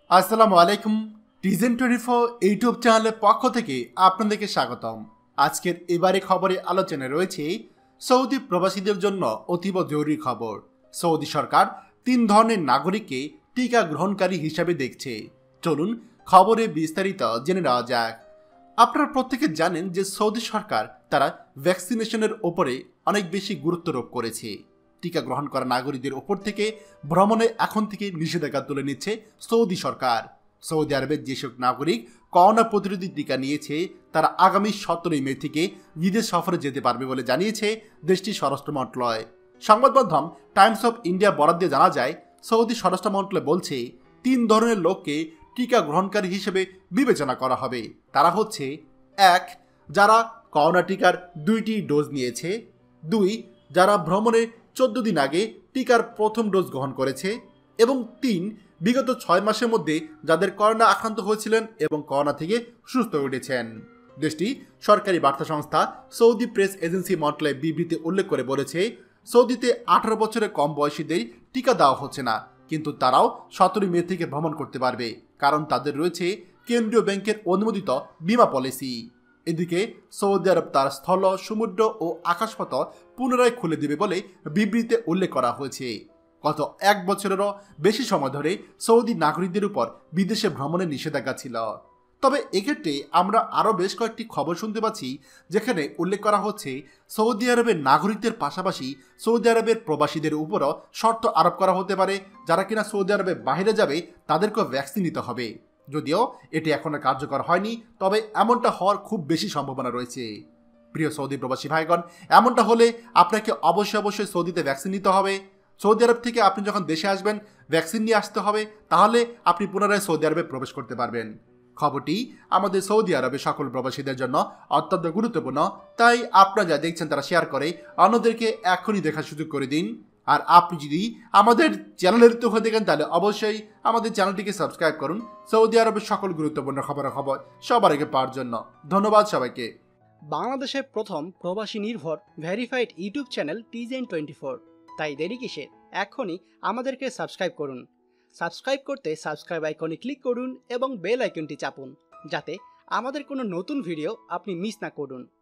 আসসালামু আলাইকুম। টিজেন 24 ইউটিউব চ্যানেলের পক্ষ থেকে আপনাদেরকে স্বাগতম। আজকের এবারে খবরে আলোচনায় রয়েছে সৌদি প্রবাসীদের জন্য অতীব জরুরি খবর। সৌদি সরকার 3 ধরনের নাগরিককে টিকা গ্রহণকারী হিসাবে দেখছে। চলুন খবরে বিস্তারিত জেনে নেওয়া যাক। আপনারা প্রত্যেকে জানেন যে সৌদি সরকার তারা ভ্যাকসিনেশনের ওপরে অনেক বেশি গুরুত্ব আরোপ করেছে। টিকা গ্রহণ করা নাগরিকদের ওপর থেকে ভ্রমণে এখন থেকে নিষেধাজ্ঞা তুলে নিচ্ছে সৌদি সরকার। সৌদি আরবের যেসব নাগরিক করোনা প্রতিরোধী টিকা নিয়েছে তারা আগামী 17 মে থেকে বিদেশ সফরে যেতে পারবে বলে জানিয়েছে দেশটির স্বরাষ্ট্র মন্ত্রণালয়। সংবাদ মাধ্যম টাইমস অফ ইন্ডিয়া বরাদ দিয়ে জানা যায়, সৌদি স্বরাষ্ট্র মন্ত্রণালয় বলছে 3 ধরনের লোককে টিকা গ্রহণকারী হিসেবে বিবেচনা করা হবে। তারা হচ্ছে 1. যারা করোনা টিকার 2টি ডোজ নিয়েছে, 2. যারা ভ্রমণে 14 দিন আগে টিকার প্রথম ডোজ গ্রহণ করেছে, এবং 3. বিগত 6 মাসের মধ্যে যাদের করোনা আক্রান্ত হয়েছিলেন এবং করোনা থেকে সুস্থ হয়ে উঠেছেন। দেশটি সরকারি বার্তা সংস্থা সৌদি প্রেস এজেন্সি মন্ত্রণালয় বিবৃতি উল্লেখ করে বলেছে, সৌদিতে 18 বছরের কম বয়সীদের টিকা দেওয়া হচ্ছে না, কিন্তু তারাও 17 মে থেকে ভ্রমণ করতে পারবে, কারণ তাদের রয়েছে কেন্দ্রীয় ব্যাংকের অনুমোদিত বীমা পলিসি। এদিকে সৌদি আরব তার স্থল, সমুদ্র ও আকাশপথ পুনরায় খুলে দেবে বলে বিবৃতিতে উল্লেখ করা হয়েছে। গত 1 বছরেরও বেশি সময় ধরে সৌদি নাগরিকদের উপর বিদেশে ভ্রমণের নিষেধাজ্ঞা ছিল। তবে এক্ষেত্রে আমরা আরও বেশ কয়েকটি খবর শুনতে পাচ্ছি, যেখানে উল্লেখ করা হচ্ছে সৌদি আরবের নাগরিকদের পাশাপাশি সৌদি আরবের প্রবাসীদের উপরও শর্ত আরোপ করা হতে পারে। যারা কিনা সৌদি আরবের বাইরে যাবে তাদেরকেও ভ্যাকসিন নিতে হবে। যদিও এটি এখনো কার্যকর হয়নি, তবে এমনটা হওয়ার খুব বেশি সম্ভাবনা রয়েছে। প্রিয় সৌদি প্রবাসী ভাইগণ, এমনটা হলে আপনাকে অবশ্যই সৌদিতে ভ্যাকসিন নিতে হবে। সৌদি আরব থেকে আপনি যখন দেশে আসবেন ভ্যাকসিন নিয়ে আসতে হবে, তাহলে আপনি পুনরায় সৌদি আরবে প্রবেশ করতে পারবেন। খবরটি আমাদের সৌদি আরবের সকল প্রবাসীদের জন্য অত্যন্ত গুরুত্বপূর্ণ, তাই আপনারা যা দেখছেন তারা শেয়ার করে অন্যদেরকে এখনই দেখার সুযোগ করে দিন। আর আপনি যদি আমাদের চ্যানেলের তো হয়ে দেখেন তাহলে অবশ্যই আমাদের চ্যানেলটিকে সাবস্ক্রাইব করুন সৌদি আরবের সকল গুরুত্বপূর্ণ খবর সবার আগে পাওয়ার জন্য। ধন্যবাদ সবাইকে। বাংলাদেশের প্রথম প্রবাসী নির্ভর ভেরিফাইড ইউটিউব চ্যানেল TJN24, তাই দেরি কিসের, এখনই আমাদেরকে সাবস্ক্রাইব করুন। সাবস্ক্রাইব করতে সাবস্ক্রাইব আইকনে ক্লিক করুন এবং বেল আইকনটি চাপুন, যাতে আমাদের কোনো নতুন ভিডিও আপনি মিস না করুন।